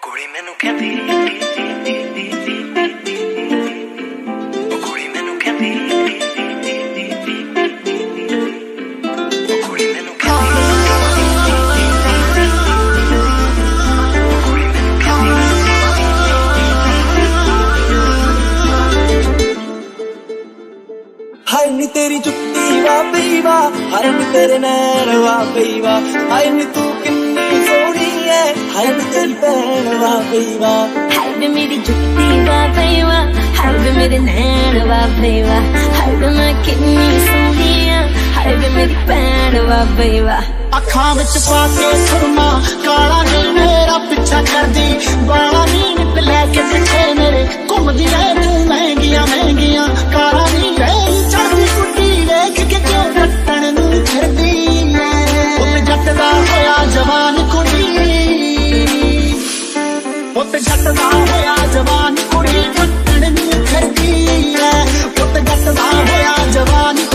ਕੁੜੀ ਮੈਨੂੰ ਕਹਿੰਦੀ ਉਹ ਕੁੜੀ ਮੈਨੂੰ ਕਹਿੰਦੀ ਉਹ ਕੁੜੀ ਮੈਨੂੰ हाय नी तेरी जुत्ती वा पई वा, हाय नी तेरे नैन वा पई वा, हाय नी तू किन्नी सोहनी है, हाय नी तेरी भैन वा पई वा। हाय वे मेरी जुत्ती वा पई वा, हाय वे मेरे नैन वा पई वा, हाय वे मैं किन्नी सोहनी है, हाय वे मेरी भैन वा पई वा। अखां विच पाके सुरमा काला नी मेरा पिछा करदी, बाला नी निप लैके पिछे मेरे घुमदी रहे तू महंगियां महंगियां काला नी रही चढ़दी कुड़ी देख के क्यों रटण नूं फिरदी उत्त जट दा होया जवान कुड़ी, उत्त जट दा होया जवान कुड़ी रटण नूं फिरदी उत्त जट दा होया जवान